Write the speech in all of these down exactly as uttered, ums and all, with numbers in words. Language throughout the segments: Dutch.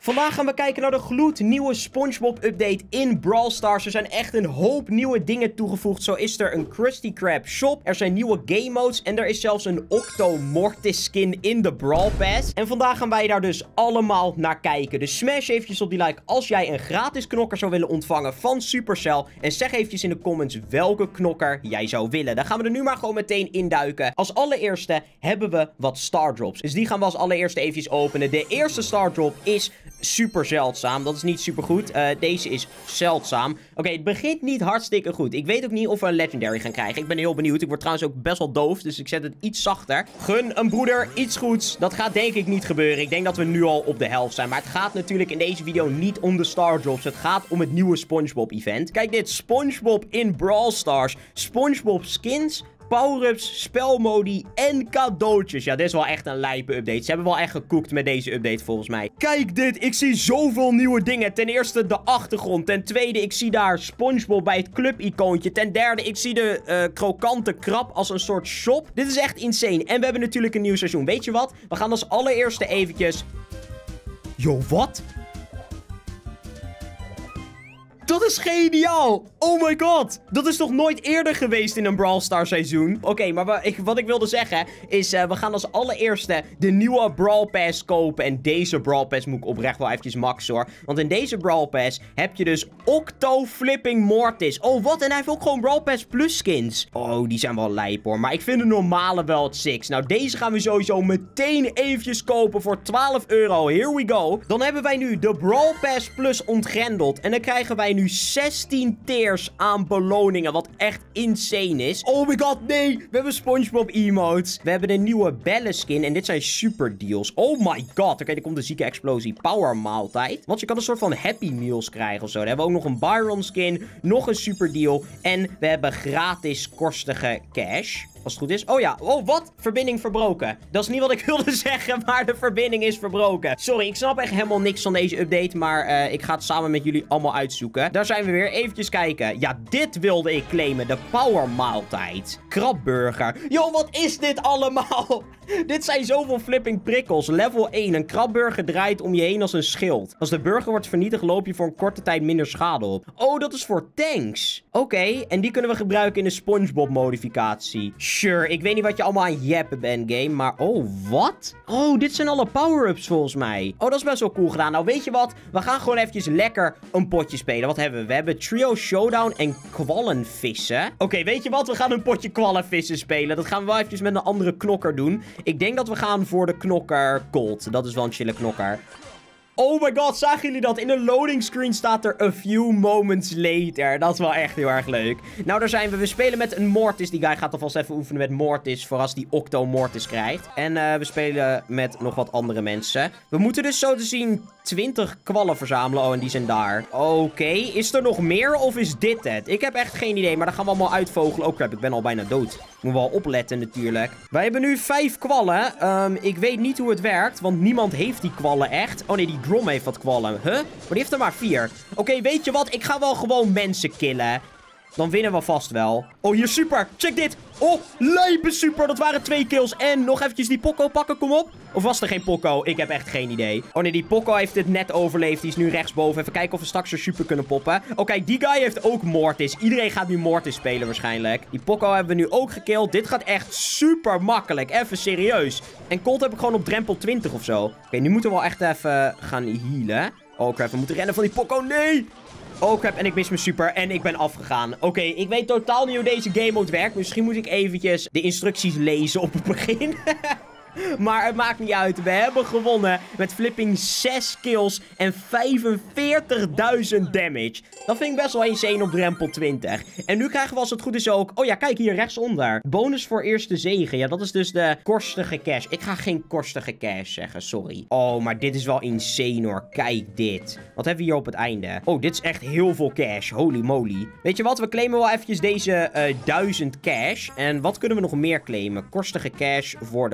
Vandaag gaan we kijken naar de gloednieuwe SpongeBob update in Brawl Stars. Er zijn echt een hoop nieuwe dingen toegevoegd. Zo is er een Krusty Krab shop. Er zijn nieuwe game modes. En er is zelfs een Octo Mortis skin in de Brawl Pass. En vandaag gaan wij daar dus allemaal naar kijken. Dus smash eventjes op die like als jij een gratis knokker zou willen ontvangen van Supercell. En zeg eventjes in de comments welke knokker jij zou willen. Dan gaan we er nu maar gewoon meteen induiken. Als allereerste hebben we wat Star Drops. Dus die gaan we als allereerste eventjes openen. De eerste Star Drop is super zeldzaam. Dat is niet super goed. Uh, deze is zeldzaam. Oké, okay, het begint niet hartstikke goed. Ik weet ook niet of we een Legendary gaan krijgen. Ik ben heel benieuwd. Ik word trouwens ook best wel doof, dus ik zet het iets zachter. Gun een broeder iets goeds. Dat gaat denk ik niet gebeuren. Ik denk dat we nu al op de helft zijn. Maar het gaat natuurlijk in deze video niet om de Star Drops. Het gaat om het nieuwe SpongeBob event. Kijk dit. SpongeBob in Brawl Stars. SpongeBob skins, power-ups, spelmodi en cadeautjes. Ja, dit is wel echt een lijpe update. Ze hebben wel echt gekookt met deze update volgens mij. Kijk dit, ik zie zoveel nieuwe dingen. Ten eerste de achtergrond. Ten tweede, ik zie daar SpongeBob bij het club-icoontje. Ten derde, ik zie de uh, krokante krab als een soort shop. Dit is echt insane. En we hebben natuurlijk een nieuw seizoen. Weet je wat? We gaan als allereerste eventjes... Yo, wat? Dat is geniaal! Oh my god! Dat is toch nooit eerder geweest in een Brawl Stars seizoen? Oké, okay, maar we, ik, wat ik wilde zeggen is... Uh, we gaan als allereerste de nieuwe Brawl Pass kopen. En deze Brawl Pass moet ik oprecht wel eventjes maxen hoor. Want in deze Brawl Pass heb je dus Octo Flipping Mortis. Oh, wat? En hij heeft ook gewoon Brawl Pass Plus skins. Oh, die zijn wel lijp hoor. Maar ik vind de normale wel het six. Nou, deze gaan we sowieso meteen eventjes kopen voor twaalf euro. Here we go. Dan hebben wij nu de Brawl Pass Plus ontgrendeld. En dan krijgen wij nu zestien tiers aan beloningen, wat echt insane is. Oh my god, nee! We hebben SpongeBob emotes. We hebben een nieuwe bellen skin en dit zijn super deals. Oh my god. Oké, okay, er komt een zieke explosie. Power maaltijd. Want je kan een soort van Happy Meals krijgen of zo. Dan hebben we ook nog een Byron skin, nog een super deal en we hebben gratis korstige cash. Als het goed is. Oh ja. Oh, wat? Verbinding verbroken. Dat is niet wat ik wilde zeggen, maar de verbinding is verbroken. Sorry, ik snap echt helemaal niks van deze update, maar uh, ik ga het samen met jullie allemaal uitzoeken. Daar zijn we weer. Eventjes kijken. Ja, dit wilde ik claimen. De power maaltijd. Krabburger. Yo, wat is dit allemaal? Dit zijn zoveel flipping prikkels. Level één. Een krabburger draait om je heen als een schild. Als de burger wordt vernietigd, loop je voor een korte tijd minder schade op. Oh, dat is voor tanks. Oké, okay, en die kunnen we gebruiken in de SpongeBob modificatie. Sure, ik weet niet wat je allemaal aan jeppen bent, game, maar... Oh, wat? Oh, dit zijn alle power-ups volgens mij. Oh, dat is best wel cool gedaan. Nou, weet je wat? We gaan gewoon eventjes lekker een potje spelen. Wat hebben we? We hebben Trio Showdown en kwallenvissen. Oké, okay, weet je wat? We gaan een potje kwallenvissen spelen. Dat gaan we wel eventjes met een andere knokker doen. Ik denk dat we gaan voor de knokker Gold. Dat is wel een chille knokker. Oh my god, zagen jullie dat? In de loading screen staat er a few moments later. Dat is wel echt heel erg leuk. Nou, daar zijn we. We spelen met een Mortis. Die guy gaat alvast even oefenen met Mortis. Voor als die Octo Mortis krijgt. En uh, we spelen met nog wat andere mensen. We moeten dus zo te zien twintig kwallen verzamelen. Oh, en die zijn daar. Oké, okay. Is er nog meer of is dit het? Ik heb echt geen idee, maar dat gaan we allemaal uitvogelen. Oh crap, ik ben al bijna dood. Moet wel opletten natuurlijk. Wij hebben nu vijf kwallen. Um, ik weet niet hoe het werkt, want niemand heeft die kwallen echt. Oh nee, die Grom heeft wat kwallen. Huh? Maar die heeft er maar vier. Oké, okay, weet je wat? Ik ga wel gewoon mensen killen. Dan winnen we vast wel. Oh, hier super. Check dit. Oh, lijpe super. Dat waren twee kills. En nog eventjes die Poco pakken. Kom op. Of was er geen Poco? Ik heb echt geen idee. Oh nee, die Poco heeft het net overleefd. Die is nu rechtsboven. Even kijken of we straks een super kunnen poppen. Oké, okay, die guy heeft ook Mortis. Iedereen gaat nu Mortis spelen waarschijnlijk. Die Poco hebben we nu ook gekilld. Dit gaat echt super makkelijk. Even serieus. En Colt heb ik gewoon op drempel twintig of zo. Oké, okay, nu moeten we wel echt even gaan healen. Oh crap, we moeten rennen van die Poco. Nee! Oh crap, en ik mis mijn super en ik ben afgegaan. Oké, okay, ik weet totaal niet hoe deze game mode werkt. Misschien moet ik eventjes de instructies lezen op het begin. Maar het maakt niet uit. We hebben gewonnen met flipping zes kills en vijfenveertigduizend damage. Dat vind ik best wel insane op drempel twintig. En nu krijgen we als het goed is ook... Oh ja, kijk hier rechtsonder. Bonus voor eerste zege. Ja, dat is dus de korstige cash. Ik ga geen korstige cash zeggen, sorry. Oh, maar dit is wel insane hoor. Kijk dit. Wat hebben we hier op het einde? Oh, dit is echt heel veel cash. Holy moly. Weet je wat? We claimen wel eventjes deze uh, duizend cash. En wat kunnen we nog meer claimen? Korstige cash, voordeelpakket.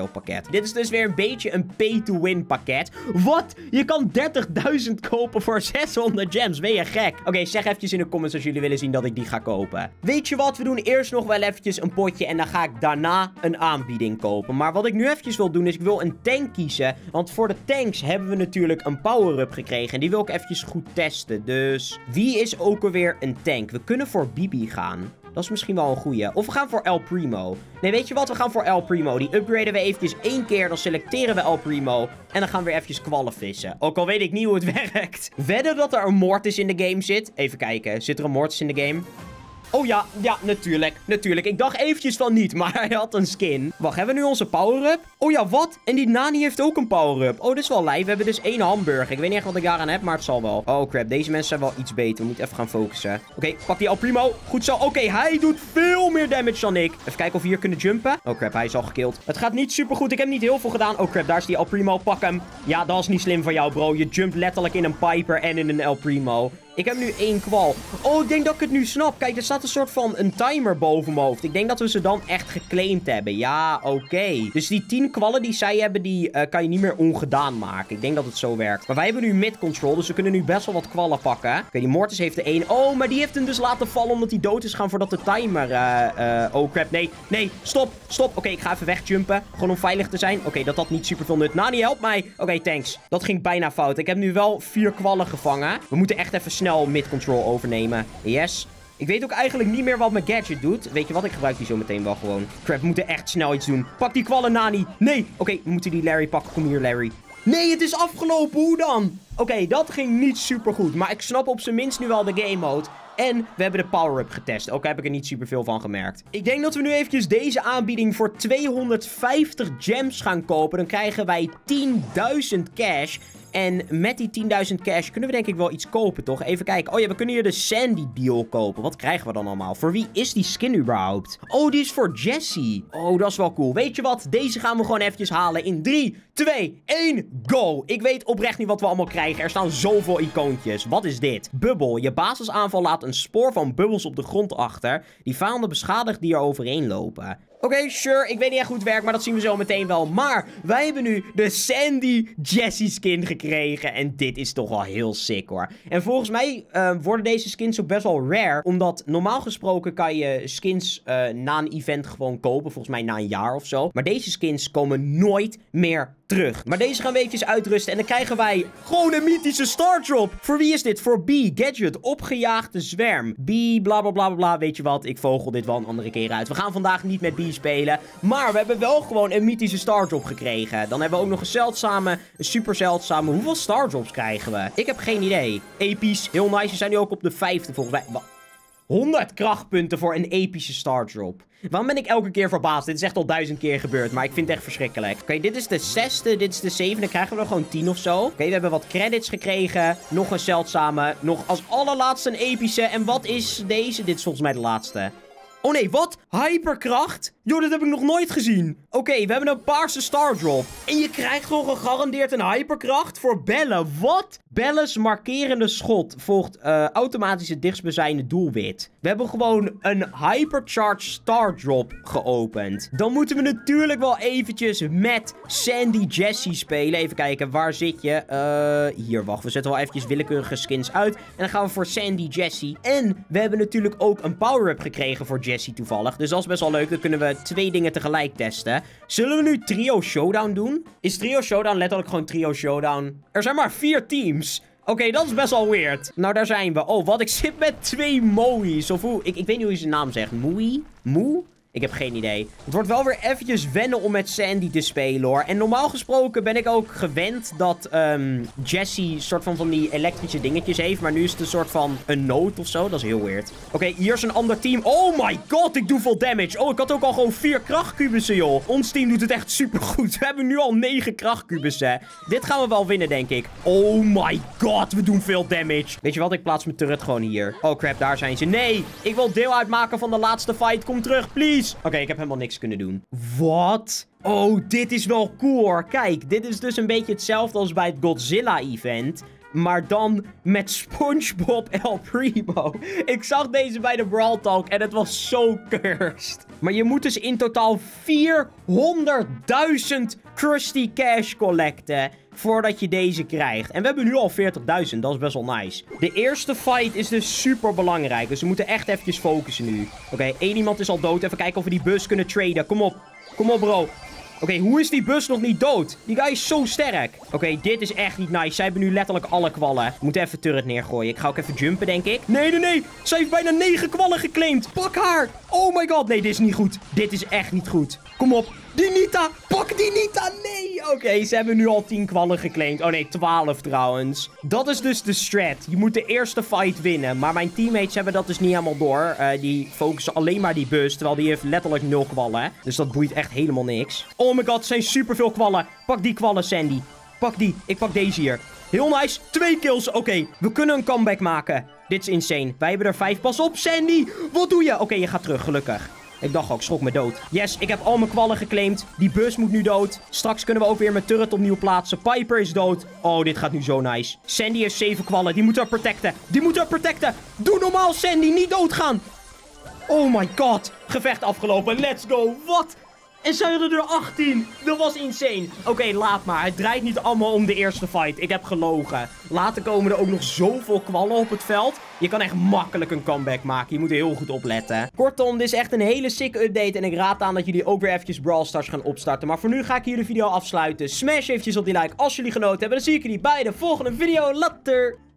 Dit is dus weer een beetje een pay-to-win pakket. Wat? Je kan dertigduizend kopen voor zeshonderd gems. Ben je gek? Oké, okay, zeg eventjes in de comments als jullie willen zien dat ik die ga kopen. Weet je wat? We doen eerst nog wel eventjes een potje en dan ga ik daarna een aanbieding kopen. Maar wat ik nu eventjes wil doen is ik wil een tank kiezen. Want voor de tanks hebben we natuurlijk een power-up gekregen. En die wil ik eventjes goed testen. Dus wie is ook alweer een tank? We kunnen voor Bibi gaan. Dat is misschien wel een goeie. Of we gaan voor El Primo. Nee, weet je wat? We gaan voor El Primo. Die upgraden we eventjes één keer. Dan selecteren we El Primo. En dan gaan we weer eventjes kwallen vissen. Ook al weet ik niet hoe het werkt. Wedden dat er een Mortis in de game zit. Even kijken. Zit er een Mortis in de game? Oh ja, ja, natuurlijk. Natuurlijk. Ik dacht eventjes van niet, maar hij had een skin. Wacht, hebben we nu onze power-up? Oh ja, wat? En die Nani heeft ook een power-up. Oh, dit is wel lijf. We hebben dus één hamburger. Ik weet niet echt wat ik daaraan heb, maar het zal wel. Oh, crap. Deze mensen zijn wel iets beter. We moeten even gaan focussen. Oké, okay, pak die El Primo. Goed zo. Oké, okay, hij doet veel meer damage dan ik. Even kijken of we hier kunnen jumpen. Oh, crap. Hij is al gekillt. Het gaat niet super goed. Ik heb niet heel veel gedaan. Oh, crap. Daar is die El Primo. Pak hem. Ja, dat is niet slim van jou, bro. Je jumpt letterlijk in een Piper en in een El Primo. Ik heb nu één kwal. Oh, ik denk dat ik het nu snap. Kijk, er staat een soort van een timer boven mijn hoofd. Ik denk dat we ze dan echt geclaimd hebben. Ja, oké. Okay. Dus die tien kwallen die zij hebben, die uh, kan je niet meer ongedaan maken. Ik denk dat het zo werkt. Maar wij hebben nu mid-control, dus we kunnen nu best wel wat kwallen pakken. Oké, okay, die Mortis heeft er één. Oh, maar die heeft hem dus laten vallen omdat hij dood is gaan voordat de timer... Uh, uh, oh, crap. Nee, nee. Stop, stop. Oké, okay, ik ga even wegjumpen. Gewoon om veilig te zijn. Oké, okay, dat had niet super veel nut. Nani, help mij. Oké, okay, thanks. Dat ging bijna fout. Ik heb nu wel vier kwallen gevangen. We moeten echt even snel mid-control overnemen. Yes. Ik weet ook eigenlijk niet meer wat mijn gadget doet. Weet je wat? Ik gebruik die zo meteen wel gewoon. Crap, we moeten echt snel iets doen. Pak die kwallen, Nani. Nee. Oké, okay, we moeten die Larry pakken. Kom hier, Larry. Nee, het is afgelopen. Hoe dan? Oké, okay, dat ging niet super goed. Maar ik snap op zijn minst nu wel de game mode. En we hebben de power-up getest. Ook heb ik er niet super veel van gemerkt. Ik denk dat we nu eventjes deze aanbieding voor tweehonderdvijftig gems gaan kopen. Dan krijgen wij tienduizend cash. En met die tienduizend cash kunnen we denk ik wel iets kopen, toch? Even kijken. Oh ja, we kunnen hier de Sandy deal kopen. Wat krijgen we dan allemaal? Voor wie is die skin überhaupt? Oh, die is voor Jessie. Oh, dat is wel cool. Weet je wat? Deze gaan we gewoon eventjes halen in drie, twee, één, go. Ik weet oprecht niet wat we allemaal krijgen. Er staan zoveel icoontjes. Wat is dit? Bubbel. Je basisaanval laat een spoor van bubbels op de grond achter. Die vijanden beschadigt die er overheen lopen. Oké, okay, sure. Ik weet niet echt hoe het werkt, maar dat zien we zo meteen wel. Maar wij hebben nu de Sandy Jessie skin gekregen. En dit is toch wel heel sick, hoor. En volgens mij uh, worden deze skins ook best wel rare. Omdat normaal gesproken kan je skins uh, na een event gewoon kopen. Volgens mij na een jaar of zo. Maar deze skins komen nooit meer terug. Maar deze gaan we eventjes uitrusten. En dan krijgen wij gewoon een mythische Star Drop. Voor wie is dit? Voor B. Gadget. Opgejaagde zwerm. B. Bla bla bla bla. Weet je wat? Ik vogel dit wel een andere keer uit. We gaan vandaag niet met B spelen. Maar we hebben wel gewoon een mythische Star Drop gekregen. Dan hebben we ook nog een zeldzame, een super zeldzame. Hoeveel Star Drops krijgen we? Ik heb geen idee. Episch. Heel nice. We zijn nu ook op de vijfde volgens mij. honderd krachtpunten voor een epische Star Drop. Waarom ben ik elke keer verbaasd? Dit is echt al duizend keer gebeurd, maar ik vind het echt verschrikkelijk. Oké, okay, dit is de zesde, dit is de zevende. Dan krijgen we er gewoon tien of zo. Oké, okay, we hebben wat credits gekregen. Nog een zeldzame. Nog als allerlaatste een epische. En wat is deze? Dit is volgens mij de laatste. Oh nee, wat? Hyperkracht? Yo, dat heb ik nog nooit gezien. Oké, okay, we hebben een paarse Star Drop. En je krijgt gewoon gegarandeerd een hyperkracht voor Belle. Wat? Belle's markerende schot volgt uh, automatisch het dichtstbijzijnde doelwit. We hebben gewoon een hypercharged Star Drop geopend. Dan moeten we natuurlijk wel eventjes met Sandy Jessie spelen. Even kijken, waar zit je? Uh, hier, wacht. We zetten wel eventjes willekeurige skins uit. En dan gaan we voor Sandy Jessie. En we hebben natuurlijk ook een power-up gekregen voor Jessie toevallig. Dus dat is best wel leuk. Dan kunnen we twee dingen tegelijk testen. Zullen we nu Trio Showdown doen? Is Trio Showdown letterlijk gewoon Trio Showdown? Er zijn maar vier teams. Oké, okay, dat is best wel weird. Nou, daar zijn we. Oh, wat? Ik zit met twee Moe's. Of hoe? Ik, ik weet niet hoe je zijn naam zegt. Moe? Moe? Ik heb geen idee. Het wordt wel weer eventjes wennen om met Sandy te spelen, hoor. En normaal gesproken ben ik ook gewend dat um, Jessie een soort van van die elektrische dingetjes heeft. Maar nu is het een soort van een noot of zo. Dat is heel weird. Oké, okay, hier is een ander team. Oh my god, ik doe veel damage. Oh, ik had ook al gewoon vier krachtkubussen, joh. Ons team doet het echt super goed. We hebben nu al negen krachtkubussen. Dit gaan we wel winnen, denk ik. Oh my god, we doen veel damage. Weet je wat? Ik plaats mijn turret gewoon hier. Oh crap, daar zijn ze. Nee, ik wil deel uitmaken van de laatste fight. Kom terug, please. Oké, okay, ik heb helemaal niks kunnen doen. Wat? Oh, dit is wel cool, hoor. Kijk, dit is dus een beetje hetzelfde als bij het Godzilla-event. maar dan met SpongeBob El Primo. Ik zag deze bij de Brawl Talk en het was zo cursed. Maar je moet dus in totaal vierhonderdduizend Krusty Cash collecten voordat je deze krijgt. En we hebben nu al veertigduizend, dat is best wel nice. De eerste fight is dus super belangrijk, dus we moeten echt eventjes focussen nu. Oké, okay, één iemand is al dood. Even kijken of we die bus kunnen traden. Kom op, kom op bro. Oké, okay, hoe is die bus nog niet dood? Die guy is zo sterk. Oké, okay, dit is echt niet nice. Zij hebben nu letterlijk alle kwallen. We moeten even turret neergooien. Ik ga ook even jumpen, denk ik. Nee, nee, nee. Zij heeft bijna negen kwallen geclaimd. Pak haar. Oh my god. Nee, dit is niet goed. Dit is echt niet goed. Kom op. Die Nita. Pak die Nita. Nee. Oké, okay, ze hebben nu al tien kwallen geclaimd. Oh nee, twaalf trouwens. Dat is dus de strat. Je moet de eerste fight winnen. Maar mijn teammates hebben dat dus niet helemaal door. Uh, die focussen alleen maar die bus. Terwijl die heeft letterlijk nul kwallen. Dus dat boeit echt helemaal niks. Oh my god, er zijn superveel kwallen. Pak die kwallen, Sandy. Pak die. Ik pak deze hier. Heel nice. Twee kills. Oké, okay, we kunnen een comeback maken. Dit is insane. Wij hebben er vijf. Pas op, Sandy. Wat doe je? Oké, okay, je gaat terug, gelukkig. Ik dacht al, ik schrok me dood. Yes, ik heb al mijn kwallen geclaimd. Die bus moet nu dood. Straks kunnen we ook weer mijn turret opnieuw plaatsen. Piper is dood. Oh, dit gaat nu zo nice. Sandy heeft zeven kwallen. Die moet haar protecten. Die moet haar protecten. Doe normaal, Sandy. Niet doodgaan. Oh my god. Gevecht afgelopen. Let's go. Wat? En zijn er er achttien. Dat was insane. Oké, okay, laat maar. Het draait niet allemaal om de eerste fight. Ik heb gelogen. Later komen er ook nog zoveel kwallen op het veld. Je kan echt makkelijk een comeback maken. Je moet er heel goed op letten. Kortom, dit is echt een hele sick update. En ik raad aan dat jullie ook weer eventjes Brawl Stars gaan opstarten. Maar voor nu ga ik hier de video afsluiten. Smash eventjes op die like als jullie genoten hebben. Dan zie ik jullie bij de volgende video. Later.